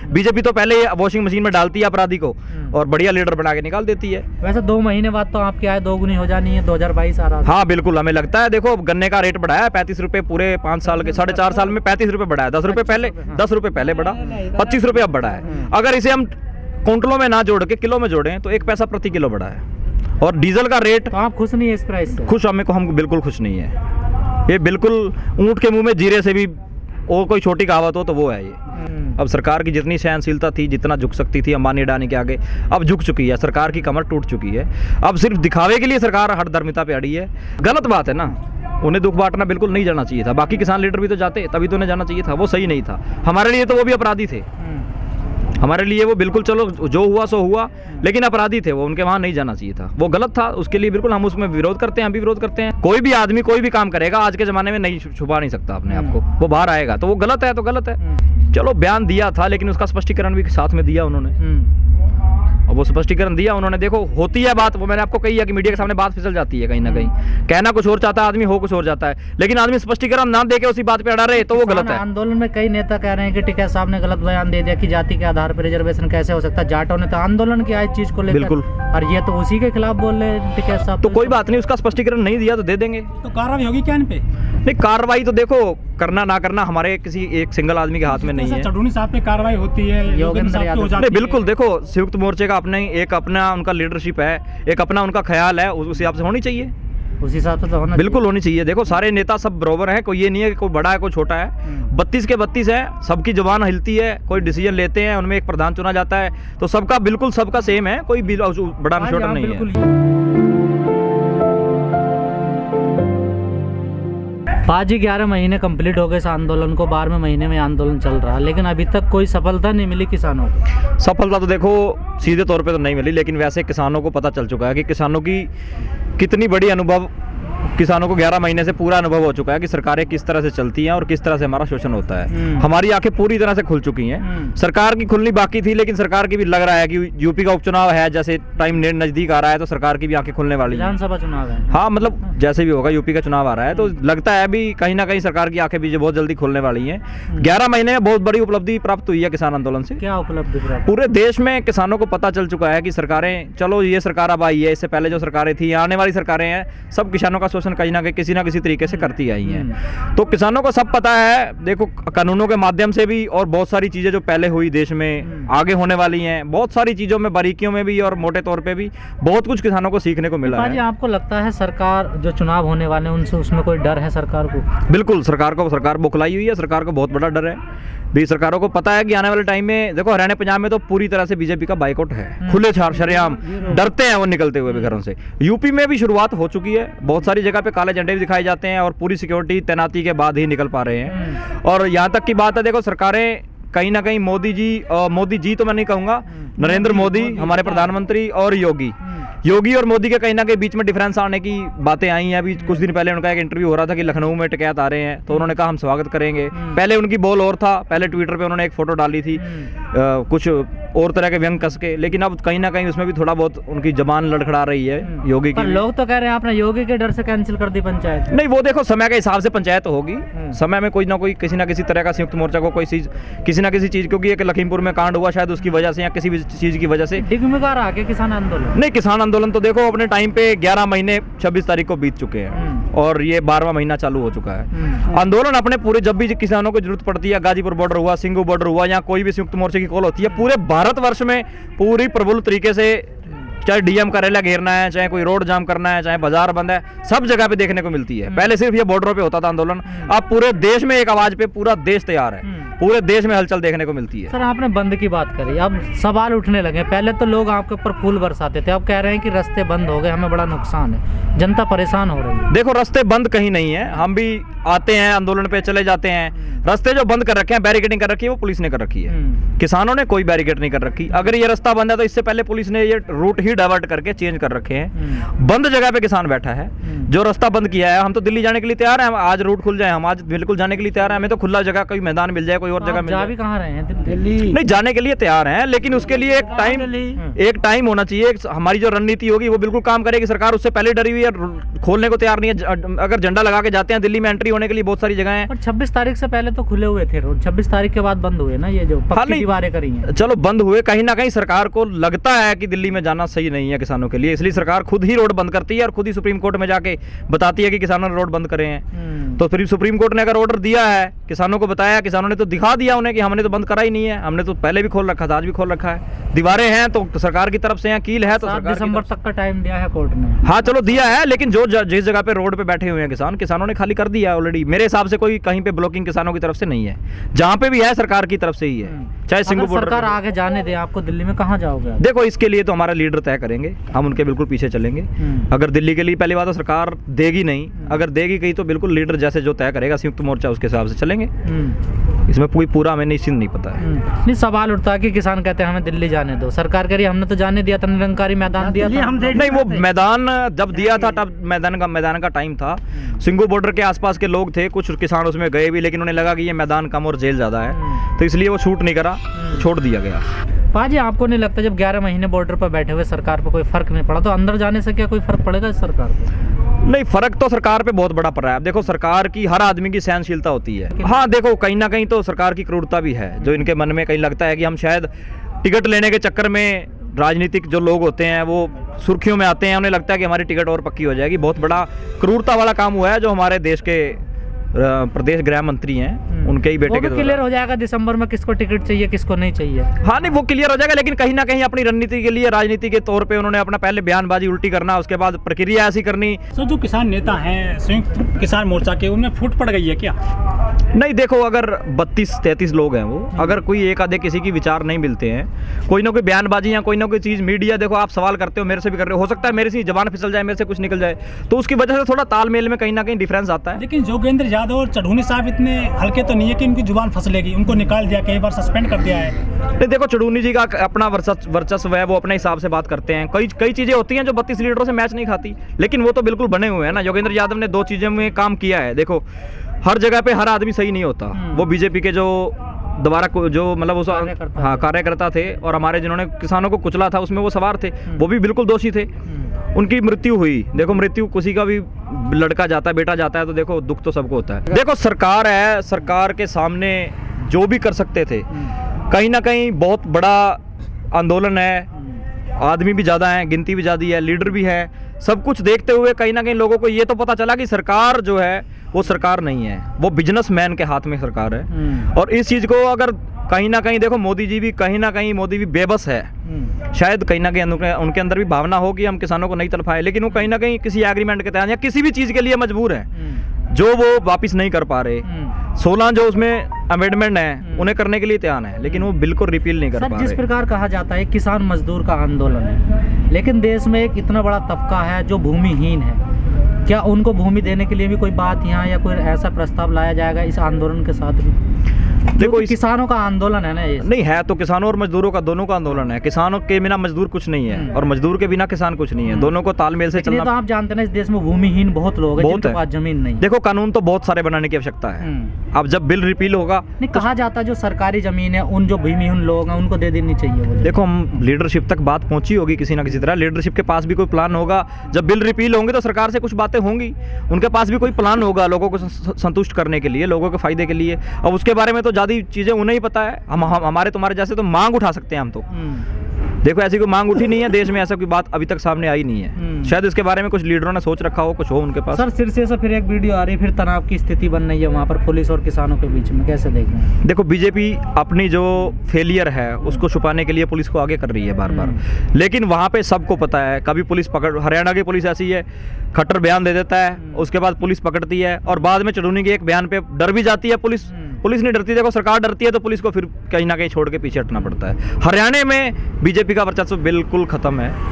BJP तो पहले washing machine में डालती है अपराधी को और बढ़िया लीडर बना के निकाल देती है। वैसे 2 महीने बाद तो आपकी आय दोगुनी हो जानी है, 2022 आ रहा है। हाँ बिल्कुल, हमें लगता है। देखो गन्ने का रेट बढ़ाया 35 रुपए पूरे 5 साल के 4.5 साल में 35 रुपए बढ़ा है। 10 रुपए पहले बढ़ा, 25 रुपए अब बढ़ा है। अगर इसे हम क्विंटलों में ना जोड़ के किलो में जोड़ें तो 1 पैसा प्रति किलो बढ़ा है। और डीजल का रेट, तो आप खुश नहीं है इस प्राइस से? खुश हम बिल्कुल खुश नहीं है। ये बिल्कुल ऊंट के मुंह में जीरे से भी और कोई छोटी कहावत हो तो वो है ये। अब सरकार की जितनी सहनशीलता थी, जितना झुक सकती थी अंबानी अडानी के आगे, अब झुक चुकी है। सरकार की कमर टूट चुकी है। अब सिर्फ दिखावे के लिए सरकार हठधर्मिता पे अड़ी है। गलत बात है ना, उन्हें दुख बांटना बिल्कुल नहीं जाना चाहिए था। बाकी किसान लीडर भी तो जाते, तभी तो उन्हें जाना चाहिए था। वो सही नहीं था हमारे लिए, तो वो भी अपराधी थे हमारे लिए। वो बिल्कुल चलो जो हुआ सो हुआ, लेकिन अपराधी थे वो, उनके वहां नहीं जाना चाहिए था। वो गलत था, उसके लिए बिल्कुल हम उसमें विरोध करते हैं, हम भी विरोध करते हैं। कोई भी आदमी कोई भी काम करेगा आज के जमाने में नहीं छुपा नहीं सकता अपने आप को, वो बाहर आएगा। तो वो गलत है तो गलत है। चलो बयान दिया था, लेकिन उसका स्पष्टीकरण भी साथ में दिया उन्होंने। और वो स्पष्टीकरण दिया उन्होंने। देखो होती है बात, वो मैंने आपको कही है कि मीडिया के सामने बात फिसल जाती है कहीं ना कहीं। कहना कुछ और चाहता है आदमी, हो कुछ और जाता है। लेकिन आदमी स्पष्टीकरण ना देके उसी बात पे अड़ा रहे तो वो गलत है। आंदोलन में कई नेता कह रहे हैं कि टिकैत साहब ने गलत बयान दे दिया कि जाति के आधार पर रिजर्वेशन कैसे हो सकता है। जाटों ने तो आंदोलन किया इस चीज को लेकर, बिल्कुल, और ये तो उसी के खिलाफ बोल रहे हैं टिकैत साहब। तो कोई बात नहीं, उसका स्पष्टीकरण नहीं दिया तो दे देंगे। तो कार्रवाई होगी क्या इन पे? नहीं, कार्रवाई तो देखो करना ना करना हमारे किसी एक सिंगल आदमी के हाथ में नहीं है। चढ़ूनी साहब पे कार्रवाई होती है, योगेंद्र यादव नहीं, बिल्कुल। देखो संयुक्त मोर्चे का अपना उनका लीडरशिप है, एक अपना उनका ख्याल है, उस हिसाब से होनी चाहिए। उस हिसाब से तो होना बिल्कुल होनी चाहिए। देखो सारे नेता सब बराबर हैं, कोई ये नहीं है कि कोई बड़ा है कोई छोटा है। 32 के 32 है, सबकी जुबान हिलती है, कोई डिसीजन लेते हैं, उनमें एक प्रधान चुना जाता है, तो सबका बिल्कुल सबका सेम है, कोई बड़ा छोटा नहीं है। 11 महीने कंप्लीट हो गए इस आंदोलन को, 12वें महीने में आंदोलन चल रहा है, लेकिन अभी तक कोई सफलता नहीं मिली किसानों को। सफलता तो देखो सीधे तौर पे तो नहीं मिली, लेकिन वैसे किसानों को पता चल चुका है कि किसानों की कितनी बड़ी अनुभव, किसानों को 11 महीने से पूरा अनुभव हो चुका है कि सरकारें किस तरह से चलती हैं और किस तरह से हमारा शोषण होता है। हमारी आंखें पूरी तरह से खुल चुकी हैं। सरकार की खुलनी बाकी थी, लेकिन सरकार की भी लग रहा है कि यूपी का उपचुनाव है, जैसे टाइम नजदीक आ रहा है, तो सरकार की भी आंखें खुलने वाली है। विधानसभा चुनाव है, हाँ, मतलब जैसे भी होगा, यूपी का चुनाव आ रहा है, तो लगता है अभी कहीं ना कहीं सरकार की आंखें भी बहुत जल्दी खुलने वाली हैं। 11 महीने में बहुत बड़ी उपलब्धि प्राप्त हुई है किसान आंदोलन से। क्या उपलब्धि प्राप्त? पूरे देश में किसानों को पता चल चुका है कि सरकारें, चलो ये सरकार अब आई है, इससे पहले जो सरकारें थी, आने वाली सरकारें हैं, सब किसानों का शोषण कहीं ना किसी तरीके से करती आई हैं। तो किसानों को सब पता है। देखो कानूनों के माध्यम से भी, और बहुत सारी चीजें जो पहले हुई देश में, आगे होने वाली हैं, बहुत सारी चीजों में, बारीकियों में भी और मोटे तौर पे भी बहुत कुछ किसानों को सीखने को मिला है। आपको लगता है सरकार जो चुनाव होने वाले हैं उनसे, उसमें कोई डर है सरकार को? बिल्कुल, सरकार बौखलाई हुई है। सरकार को बहुत बड़ा डर है भी। सरकारों को पता है कि आने वाले टाइम में, देखो हरियाणा पंजाब में तो पूरी तरह से बीजेपी का बाइकआउट है, खुले शरेआम, डरते हैं वो निकलते हुए भी घरों से। यूपी में भी शुरुआत हो चुकी है, बहुत सारी जगह पे काले झंडे भी दिखाए जाते हैं और पूरी सिक्योरिटी तैनाती के बाद ही निकल पा रहे हैं। और यहाँ तक की बात है, देखो सरकारें कहीं ना कहीं मोदी जी तो मैं नहीं कहूँगा, नरेंद्र मोदी हमारे प्रधानमंत्री और योगी और मोदी के कहीं ना कहीं बीच में डिफरेंस आने की बातें आई हैं। अभी कुछ दिन पहले उनका एक इंटरव्यू हो रहा था कि लखनऊ में टिकैत आ रहे हैं, तो उन्होंने कहा हम स्वागत करेंगे। पहले उनकी बोल और था, पहले ट्विटर पे उन्होंने एक फोटो डाली थी कुछ और तरह के व्यंग कस के, लेकिन अब कहीं ना कहीं उसमें भी थोड़ा बहुत उनकी जबान लड़खड़ा रही है योगी की। लोग तो कह रहे हैं आपने योगी के डर से कैंसिल कर दी पंचायत। नहीं, वो देखो समय के हिसाब से पंचायत होगी, समय में कोई ना कोई किसी ना किसी तरह का संयुक्त मोर्चा को कोई चीज, किसी ना किसी चीज, क्योंकि एक लखीमपुर में कांड हुआ शायद उसकी वजह से या किसी भी चीज की वजह से डिगमिगा रहा है किसान आंदोलन। नहीं, किसान आंदोलन तो देखो अपने टाइम पे 11 महीने 26 तारीख को बीत चुके हैं और ये 12वां महीना चालू हो चुका है। आंदोलन अपने पूरे, जब भी किसानों को जरूरत पड़ती है, गाजीपुर बॉर्डर हुआ, सिंगू बॉर्डर हुआ, या कोई भी संयुक्त मोर्चे की कॉल होती है, पूरे भारतवर्ष में पूरी प्रबुल तरीके से, चाहे डीएम कार्यालय घेरना है, चाहे कोई रोड जाम करना है, चाहे बाजार बंद है, सब जगह पे देखने को मिलती है। पहले सिर्फ ये बॉर्डरों पे होता था आंदोलन, अब पूरे देश में एक आवाज पे पूरा देश तैयार है, पूरे देश में हलचल देखने को मिलती है। सर आपने बंद की बात करी, अब सवाल उठने लगे। पहले तो लोग आपके ऊपर फूल बरसाते थे, अब कह रहे हैं कि रास्ते बंद हो गए, हमें बड़ा नुकसान है, जनता परेशान हो रही है। देखो रास्ते बंद कहीं नहीं है, हम भी आते हैं आंदोलन पे चले जाते हैं। रास्ते जो बंद कर रखे हैं, बैरिकेडिंग कर रखी है, वो पुलिस ने कर रखी है, किसानों ने कोई बैरिकेड नहीं कर रखी। अगर ये रास्ता बंद है तो इससे पहले पुलिस ने ये रूट ही डाइवर्ट करके चेंज कर रखे हैं। बंद जगह पे किसान बैठा है, जो रास्ता बंद किया है। हम तो दिल्ली जाने के लिए तैयार हैं, आज रूट खुल जाए, हम आज बिल्कुल जाने के लिए तैयार हैं। हमें तो खुला जगह, कोई मैदान मिल जाए, कोई और जगह मिल जाए। कहाँ रहे हैं? दिल्ली नहीं, जाने के लिए तैयार हैं, लेकिन उसके लिए एक टाइम, एक टाइम होना चाहिए, हमारी जो रणनीति होगी वो बिल्कुल काम करेगी। सरकार उससे पहले डरी हुई है, खोलने को तैयार नहीं है। अगर झंडा लगा के जाते हैं दिल्ली में एंट्री होने के लिए बहुत सारी जगह हैं। और 26 तारीख से पहले तो खुले हुए थे रोड, 26 तारीख के बाद बंद हुए ना, ये जो पक्की दीवारें करी हैं। चलो बंद हुए, कहीं ना कहीं सरकार को लगता है कि दिल्ली में जाना सही नहीं है किसानों के लिए, इसलिए सरकार खुद ही रोड बंद करती है और खुद ही सुप्रीम कोर्ट में जाके बताती है कि किसानों ने रोड बंद करे हैं। तो फिर सुप्रीम कोर्ट ने अगर ऑर्डर दिया है, किसानों को बताया, किसानों ने तो दिखा दिया उन्हें कि हमने तो बंद करा ही नहीं है, हमने तो पहले भी खोल रखा था, आज भी खोल रखा है। दीवारें हैं तो सरकार की तरफ से हैं, कील है तो 7 दिसंबर तक का टाइम दिया है कोर्ट ने। हाँ चलो दिया है, लेकिन जो जिस जगह पे रोड पे बैठे हुए हैं किसानों ने खाली कर दिया है ऑलरेडी। मेरे हिसाब से कोई कहीं पे ब्लॉकिंग किसानों की तरफ से नहीं है, जहाँ पे भी है सरकार की तरफ से ही है। चाहे सिंगू बॉर्डर सरकार आगे जाने दे आपको दिल्ली में, कहाँ जाओगे? देखो इसके लिए तो हमारा लीडर तय करेंगे, हम उनके बिल्कुल पीछे चलेंगे। अगर दिल्ली के लिए पहली बात तो सरकार देगी नहीं, अगर देगी कहीं तो बिल्कुल लीडर जैसे जो तय करेगा संयुक्त मोर्चा उसके हिसाब से चलेंगे। इसमें पूरा हमें निश्चित नहीं पता है। नहीं, सवाल उठता है कि किसान कहते हैं हमें दिल्ली जाने दो, सरकार कह रही हमने तो जाने दिया था, निरंकारी मैदान दिया था। नहीं, वो मैदान जब दिया था तब मैदान का टाइम था, सिंगू बॉर्डर के आसपास के लोग थे, कुछ किसान उसमें गए भी, लेकिन उन्हें लगा कि ये मैदान कम और जेल ज़्यादा है, तो इसलिए वो शूट नहीं करा, छोड़ दिया गया। पाजी, आपको नहीं लगता जब 11 महीने बॉर्डर पर बैठे हुए सरकार पर कोई फर्क नहीं पड़ा, तो अंदर जाने से क्या कोई फर्क पड़ेगा इस सरकार को? नहीं, फर्क तो सरकार पे बहुत बड़ा पड़ रहा है। देखो सरकार की हर आदमी की सहनशीलता होती है। हाँ देखो, कहीं ना कहीं तो सरकार की क्रूरता भी है, जो इनके मन में कहीं लगता है कि हम शायद टिकट लेने के चक्कर में, राजनीतिक जो लोग होते हैं वो सुर्खियों में आते हैं, उन्हें लगता है कि हमारी टिकट और पक्की हो जाएगी। बहुत बड़ा क्रूरता वाला काम हुआ है जो हमारे देश के प्रदेश गृह मंत्री हैं, उनके ही बेटे के क्लियर हो जाएगा दिसंबर में किसको टिकट चाहिए किसको नहीं चाहिए। हाँ नहीं, वो क्लियर हो जाएगा, लेकिन कहीं ना कहीं अपनी रणनीति के लिए, राजनीति के तौर पे उन्होंने अपना पहले बयानबाजी उल्टी करना, उसके बाद प्रक्रिया ऐसी करनी। सर, जो किसान नेता हैं संयुक्त किसान मोर्चा के, उनमें फूट पड़ गई है क्या? नहीं देखो, अगर 32-33 लोग हैं वो, अगर कोई एक आधे किसी की विचार नहीं मिलते हैं, कोई ना कोई बयानबाजी या कोई ना कोई चीज़, मीडिया, देखो आप सवाल करते हो, मेरे से भी कर रहे हो सकता है मेरे से जबान फिसल जाए, मेरे से कुछ निकल जाए, तो उसकी वजह से थोड़ा तालमेल में कहीं ना कहीं डिफरेंस आता है। लेकिन जोगेंद्र यादव और चढ़ूनी साहब इतने हल्के तो नहीं है कि उनकी जुबान फंसलेगी, उनको निकाल दिया, कई बार सस्पेंड कर दिया है। नहीं देखो, चढ़ूनी जी का अपना वर्चस्व है, वो अपने हिसाब से बात करते हैं। कई चीज़ें होती हैं जो 32 लीडरों से मैच नहीं खाती, लेकिन वो तो बिल्कुल बने हुए हैं ना। योगेंद्र यादव ने 2 चीज़ों में काम किया है। देखो, हर जगह पे हर आदमी सही नहीं होता। वो बीजेपी के जो दोबारा जो मतलब उस कार्यकर्ता थे, और हमारे जिन्होंने किसानों को कुचला था उसमें वो सवार थे, वो भी बिल्कुल दोषी थे। उनकी मृत्यु हुई, देखो मृत्यु किसी का भी लड़का जाता है, बेटा जाता है, तो देखो दुख तो सबको होता है। देखो सरकार है, सरकार के सामने जो भी कर सकते थे, कहीं ना कहीं बहुत बड़ा आंदोलन है, आदमी भी ज़्यादा हैं, गिनती भी ज़्यादा है, लीडर भी है, सब कुछ देखते हुए कहीं ना कहीं लोगों को ये तो पता चला कि सरकार जो है वो सरकार नहीं है, वो बिजनेसमैन के हाथ में सरकार है। और इस चीज़ को अगर कहीं ना कहीं देखो, मोदी जी भी कहीं ना कहीं, मोदी भी बेबस है। शायद कहीं ना कहीं उनके अंदर भी भावना हो कि हम किसानों को नहीं तड़पाएं, लेकिन वो कहीं ना कहीं किसी एग्रीमेंट के तहत या किसी भी चीज़ के लिए मजबूर है जो वो वापस नहीं कर पा रहे। 16 जो उसमें अमेंडमेंट है उन्हें करने के लिए तैयार है, लेकिन वो बिल्कुल रिपील नहीं कर पा रहे। जिस प्रकार कहा जाता है किसान मजदूर का आंदोलन है, लेकिन देश में एक इतना बड़ा तबका है जो भूमिहीन है, क्या उनको भूमि देने के लिए भी कोई बात यहाँ या कोई ऐसा प्रस्ताव लाया जाएगा इस आंदोलन के साथ भी? देखो, किसानों का आंदोलन है ना ये। नहीं है तो किसानों और मजदूरों का, दोनों का आंदोलन है। किसानों के बिना मजदूर कुछ नहीं है, और मजदूर के बिना किसान कुछ नहीं है। दोनों को तालमेल से चलना। तो आप जानते हैं इस देश में भूमिहीन बहुत लोग हैं जिनके पास जमीन नहीं। देखो, कानून तो बहुत सारे बनाने की आवश्यकता है। अब जब बिल रिपील होगा, नहीं कहा जाता है जो सरकारी जमीन है उन जो भूमिहीन लोग हैं उनको दे देनी चाहिए। देखो, हम लीडरशिप तक बात पहुंची होगी किसी ना किसी तरह, लीडरशिप के पास भी कोई प्लान होगा। जब बिल रिपील होंगे तो सरकार से कुछ बातें होंगी, उनके पास भी कोई प्लान होगा लोगों को संतुष्ट करने के लिए, लोगों के फायदे के लिए। अब उसके बारे में तो ज़्यादा चीज़ें उन्हें ही पता है। हमारे तुम्हारे जैसे तो मांग उठा सकते हैं हम तो। देखो, ऐसी कोई मांग उठी नहीं है देश में, ऐसा कोई बात अभी तक सामने आई नहीं है। शायद इसके बारे में कुछ लीडरों ने सोच रखा हो, कुछ हो उनके पास। सर, सिरसे से फिर एक वीडियो आ रही है, फिर तनाव की स्थिति बन रही है वहाँ पर पुलिस और किसानों के बीच में, कैसे देख रहे हैं? देखो, बीजेपी अपनी जो फेलियर है उसको छुपाने के लिए पुलिस को आगे कर रही है बार बार, लेकिन वहाँ पे सबको पता है, कभी पुलिस हरियाणा की पुलिस ऐसी है, खट्टर बयान दे देता है, उसके बाद पुलिस पकड़ती है, और बाद में चढ़ूनी के एक बयान पे डर भी जाती है पुलिस। पुलिस नहीं डरती। देखो, सरकार डरती है तो पुलिस को फिर कहीं ना कहीं छोड़ के पीछे हटना पड़ता है। हरियाणा में बीजेपी का वर्चस्व बिल्कुल खत्म है।